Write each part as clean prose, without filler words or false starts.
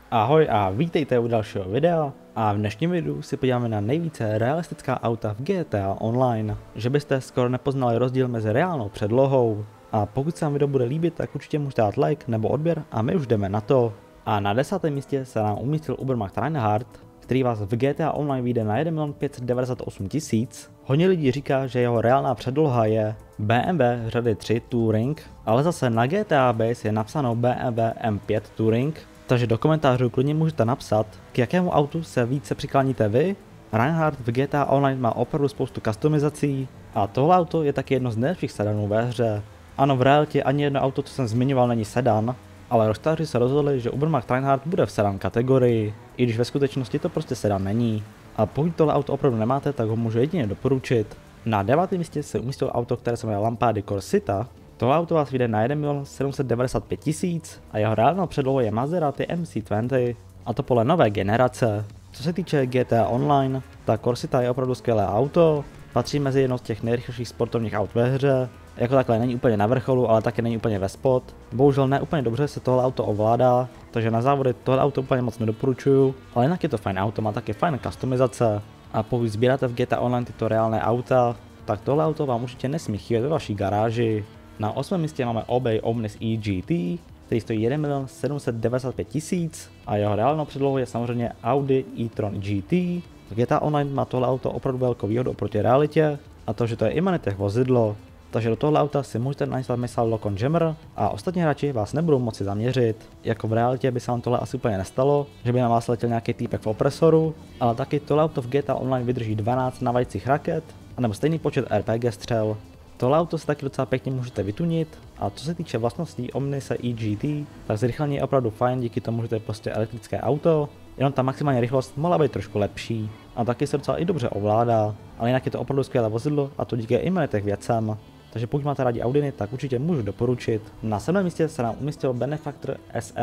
Ahoj a vítejte u dalšího videa a v dnešním videu si podíváme na nejvíce realistická auta v GTA Online, že byste skoro nepoznali rozdíl mezi reálnou předlohou. A pokud se vám video bude líbit, tak určitě můžete dát like nebo odběr a my už jdeme na to. A na 10. místě se nám umístil Ubermacht Reinhardt, který vás v GTA Online vyjde na 1 598 000. Hodně lidí říká, že jeho reálná předloha je BMW řady 3 Touring, ale zase na GTA Base je napsáno BMW M5 Touring. Takže do komentářů klidně můžete napsat, k jakému autu se více přikláníte vy. Reinhardt v GTA Online má opravdu spoustu customizací a tohle auto je taky jedno z nejlepších sedanů ve hře. Ano, v realitě ani jedno auto, co jsem zmiňoval, není sedan, ale Rockstaři se rozhodli, že Ubermacht Reinhardt bude v sedan kategorii, i když ve skutečnosti to prostě sedan není. A pokud tohle auto opravdu nemáte, tak ho můžu jedině doporučit. Na 9. místě se umístilo auto, které se jmenuje Lampada Corsita. Tohle auto vás vyjde na 1 795 000 a jeho reálnou předlohou je Maserati MC20, a to podle nové generace. Co se týče GTA Online, tak Corsita je opravdu skvělé auto, patří mezi jedno z těch nejrychlejších sportovních aut ve hře, jako takhle není úplně na vrcholu, ale taky není úplně ve spod. Bohužel ne úplně dobře se tohle auto ovládá, takže na závody tohle auto úplně moc nedoporučuju, ale jinak je to fajn auto, má taky fajn customizace a pokud sbíráte v GTA Online tyto reálné auta, tak tohle auto vám určitě nesmí chybět ve vaší garáži. Na 8. místě máme Obey Omnis EGT, který stojí 1 795 000 a jeho reálnou předlohou je samozřejmě Audi e-tron GT. V GTA Online má tohle auto opravdu velkou výhodu oproti realitě a to, že to je imanitech vozidlo, takže do tohle auta si můžete nainstallovat Missile Lock on Jammer a ostatní hráči vás nebudou moci zaměřit. Jako v realitě by se vám tohle asi úplně nestalo, že by na vás letěl nějaký týpek v opresoru, ale taky tohle auto v GTA Online vydrží 12 navajících raket anebo stejný počet RPG střel. Tohle auto se taky docela pěkně můžete vytunit a co se týče vlastností Omnise EGT, tak zrychlení je opravdu fajn, díky tomu, že to je prostě elektrické auto, jenom ta maximální rychlost mohla být trošku lepší a taky se docela i dobře ovládá, ale jinak je to opravdu skvělé vozidlo a to díky imanitech věcem. Takže pokud máte rádi Audiny, tak určitě můžu doporučit. Na 7. místě se nám umístil Benefactor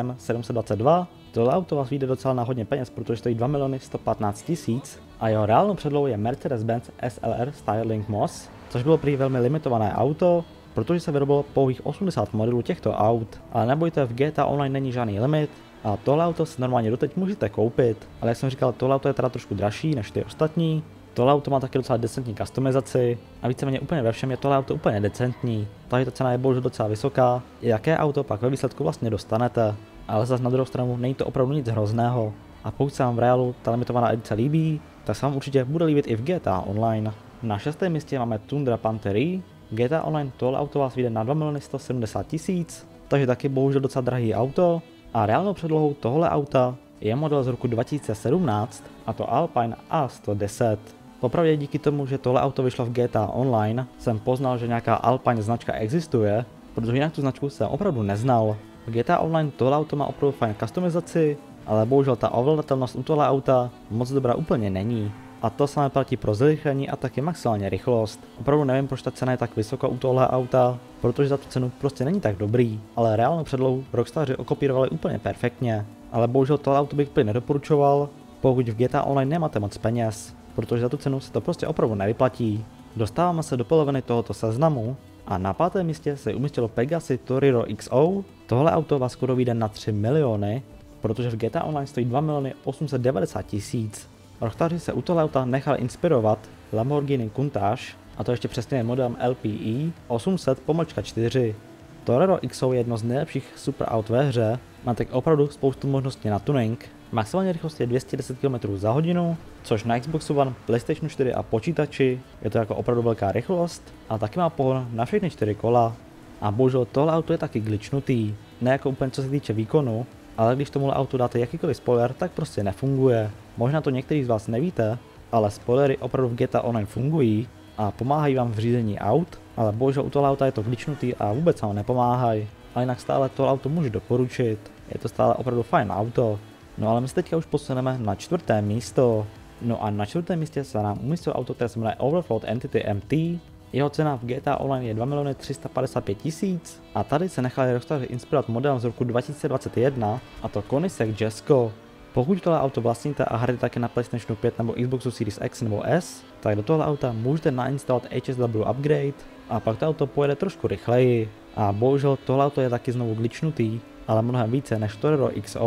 SM722. Tohle auto vás vyjde docela na hodně peněz, protože stojí 2 115 000 a jeho reálnou předlohou je Mercedes-Benz SLR Styling Moss, což bylo prý velmi limitované auto, protože se vyrobilo pouhých 80 modelů těchto aut. Ale nebojte, v GTA Online není žádný limit a tohle auto si normálně doteď můžete koupit, ale jak jsem říkal, tohle auto je teda trošku dražší než ty ostatní. Tohle auto má taky docela decentní customizaci a víceméně úplně ve všem je tohle auto úplně decentní, takže ta cena je bohužel docela vysoká. Jaké auto pak ve výsledku vlastně dostanete, ale zase na druhou stranu není to opravdu nic hrozného. A pokud se vám v reálu ta limitovaná edice líbí, tak se vám určitě bude líbit i v GTA Online. Na 6. místě máme Tundra Panthery. GTA Online tohle auto vás vyjde na 2 170 000, takže taky bohužel docela drahý auto. A reálnou předlohou tohle auta je model z roku 2017 a to Alpine A110. Popravdě díky tomu, že tohle auto vyšlo v GTA Online, jsem poznal, že nějaká Alpine značka existuje, protože jinak tu značku jsem opravdu neznal. V GTA Online tohle auto má opravdu fajn customizaci, ale bohužel ta ovladatelnost u tohle auta moc dobrá úplně není. A to samé platí pro zrychlení a taky maximální rychlost. Opravdu nevím, proč ta cena je tak vysoká u tohle auta, protože za tu cenu prostě není tak dobrý, ale reálnou předlohu Rockstaři okopírovali úplně perfektně. Ale bohužel tohle auto bych úplně nedoporučoval, pokud v GTA Online nemáte moc peněz, protože za tu cenu se to prostě opravdu nevyplatí. Dostáváme se do poloviny tohoto seznamu a na 5. místě se umístilo Pegasi Toriro XO. Tohle auto vás skoro vyjde na 3 miliony, protože v GTA Online stojí 2 890 000. Rockstaři se u tohle auta nechali inspirovat Lamborghini Countach, a to ještě přesně modelem LPE 800-4. Torero XO je jedno z nejlepších superaut ve hře, má tak opravdu spoustu možností na tuning. Maximální rychlost je 210 km za hodinu, což na Xboxu One, PlayStation 4 a počítači je to jako opravdu velká rychlost a taky má pohon na všechny 4 kola. A bohužel tohle auto je taky glitchnutý, ne jako úplně co se týče výkonu, ale když tomuhle autu dáte jakýkoliv spoiler, tak prostě nefunguje. Možná to někteří z vás nevíte, ale spoilery opravdu v GTA Online fungují a pomáhají vám v řízení aut, ale bohužel u tohle auta je to glitchnutý a vůbec vám nepomáhají. Ale jinak stále tohle auto můžu doporučit, je to stále opravdu fajn auto. No ale my se teďka už posuneme na 4. místo. No a na 4. místě se nám umístilo auto, které se jmenuje Overflow Entity MT. Jeho cena v GTA Online je 2 355 000 a tady se nechali Rockstaři inspirovat modelem z roku 2021 a to Koenigsegg Jesko. Pokud tohle auto vlastníte a hrajete také na PlayStation 5 nebo Xboxu Series X nebo S, tak do tohle auta můžete nainstalovat HSW upgrade a pak to auto pojede trošku rychleji. A bohužel tohle auto je taky znovu glitchnutý, ale mnohem více než Torero XO.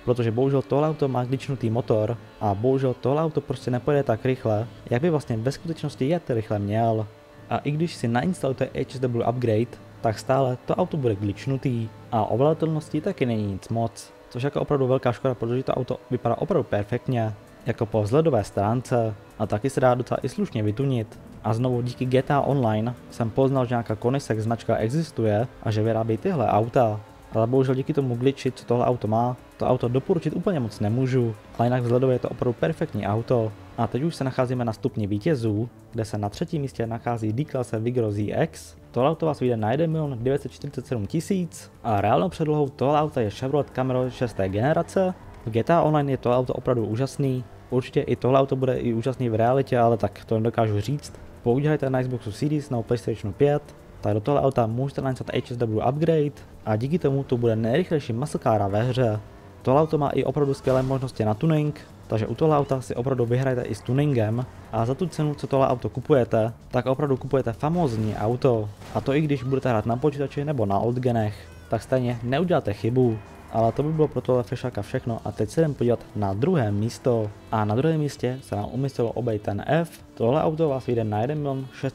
protože bohužel tohle auto má glitchnutý motor a bohužel tohle auto prostě nepojede tak rychle, jak by vlastně ve skutečnosti jet rychle měl. A i když si nainstalujete HSW upgrade, tak stále to auto bude glitchnutý a ovladatelnosti taky není nic moc, což jako opravdu velká škoda, protože to auto vypadá opravdu perfektně, jako po vzhledové stránce a taky se dá docela i slušně vytunit. A znovu díky GTA Online jsem poznal, že nějaká Koenigsegg značka existuje a že vyrábí tyhle auta. Ale bohužel díky tomu glitchi, co tohle auto má, to auto doporučit úplně moc nemůžu, ale jinak vzhledově je to opravdu perfektní auto. A teď už se nacházíme na stupni vítězů, kde se na třetím místě nachází D-klase Vigoro ZX. Tohle auto vás vyjde na 1 947 000 a reálnou předlohou tohle auta je Chevrolet Camaro 6. generace. V GTA Online je tohle auto opravdu úžasný, určitě i tohle auto bude i úžasný v realitě, ale tak to nedokážu říct. Pokud hrajete na Xboxu Series nebo PlayStation 5, tak do tohle auta můžete nainstallovat HSW upgrade a díky tomu to bude nejrychlejší muscle car ve hře. Tohle auto má i opravdu skvělé možnosti na tuning, takže u tohle auta si opravdu vyhrajete i s tuningem a za tu cenu, co tohle auto kupujete, tak opravdu kupujete famózní auto. A to i když budete hrát na počítači nebo na oldgenech, tak stejně neuděláte chybu. Ale to by bylo pro tohle fešáka všechno a teď se jdem podívat na druhé místo. A na druhém místě se nám umístilo Audi ten F. Tohle auto vás vyjde na 1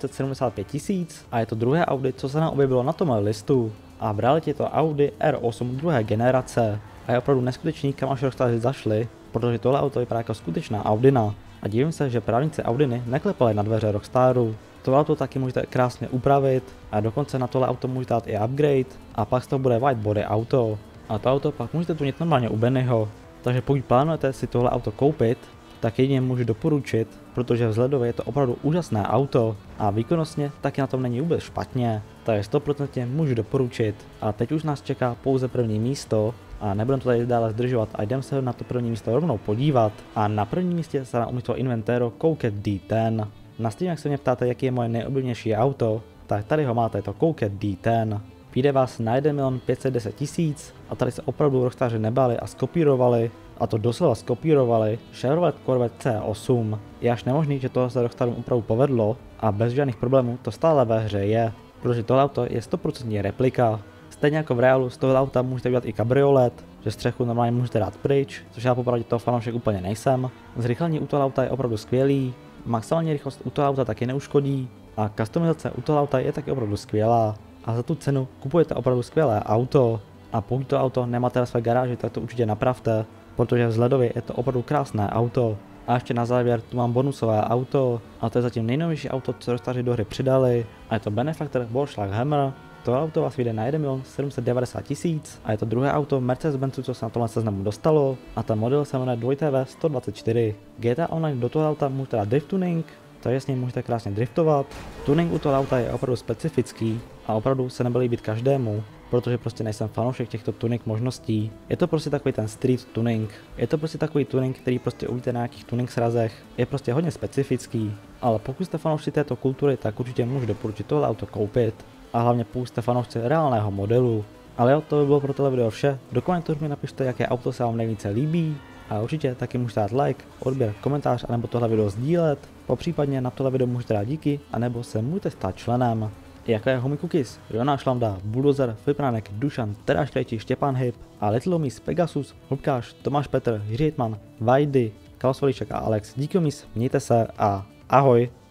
675 000 a je to druhé Audi, co se nám objevilo na tomhle listu. A v realitě je to Audi R8 druhé generace. A je opravdu neskutečný, kam až Rockstaři zašli, protože tohle auto vypadá jako skutečná Audina. A divím se, že právníci Audiny neklepali na dveře Rockstaru. Tohle auto taky můžete krásně upravit a dokonce na tohle auto můžete dát i upgrade a pak z toho bude white body auto. A to auto pak můžete tunit normálně u Bennyho. Takže pokud plánujete si tohle auto koupit, tak jedině můžu doporučit, protože vzhledově je to opravdu úžasné auto a výkonnostně taky na tom není vůbec špatně, takže 100% můžu doporučit. A teď už nás čeká pouze první místo a nebudem to tady dále zdržovat a jdem se na to první místo rovnou podívat. A na prvním místě se nám umístilo Inventero Coquette D10. Na Steam, jak se mě ptáte, jaký je moje nejoblíbenější auto, tak tady ho máte, je to Coquette D10. Vyjde vás na 1 510 000 a tady se opravdu Rockstaři nebáli a skopírovali, a to doslova skopírovali, Chevrolet Corvette C8. Je až nemožný, že tohle se Rockstarům opravdu povedlo a bez žádných problémů to stále ve hře je, protože tohle auto je 100% replika. Stejně jako v reálu z tohle auta můžete udělat i kabriolet, že střechu normálně můžete dát pryč, což já popravdě toho fanoušek úplně nejsem. Zrychlení u tohle auta je opravdu skvělý, maximální rychlost u toho auta taky neuškodí a customizace u toho auta je taky opravdu skvělá. A za tu cenu kupujete opravdu skvělé auto a pokud to auto nemáte ve své garáži, tak to určitě napravte, protože vzhledově je to opravdu krásné auto. A ještě na závěr tu mám bonusové auto a to je zatím nejnovější auto, co Rockstaři do hry přidali a je to Benefactor Volkswagen Hammer. To auto vás vyjde na 1 790 000 a je to druhé auto Mercedes-Benzu, co se na tomhle seznamu dostalo a ten model se jmenuje 2TV124. GTA Online do toho auta můžete dát drift tuning, takže s ním můžete krásně driftovat. Tuning u toho auta je opravdu specifický a opravdu se nebude líbit každému, protože prostě nejsem fanoušek těchto tuning možností. Je to prostě takový ten street tuning. Je to prostě takový tuning, který prostě uvidíte na nějakých tuning srazech. Je prostě hodně specifický, ale pokud jste fanoušci této kultury, tak určitě můžu doporučit tohle auto koupit. A hlavně pokud jste fanoušci reálného modelu. Ale jo, to by bylo pro tohle video vše. Do komentářů mi napište, jaké auto se vám nejvíce líbí. A určitě taky můžete dát like, odběr, komentář, anebo tohle video sdílet. Popřípadně na tohle video můžete dát díky, anebo se můžete stát členem. Jako je Homie Cookies, Jonáš Lambda, Bulldozer, Flipránek, Dušan, Teráš Krejčí, Štěpán Hyb a Little Miss, Pegasus, Hubkáš, Tomáš Petr, Jiří Hitman, Vajdy, Klaus Voliček a Alex. Díky mis, mějte se a ahoj.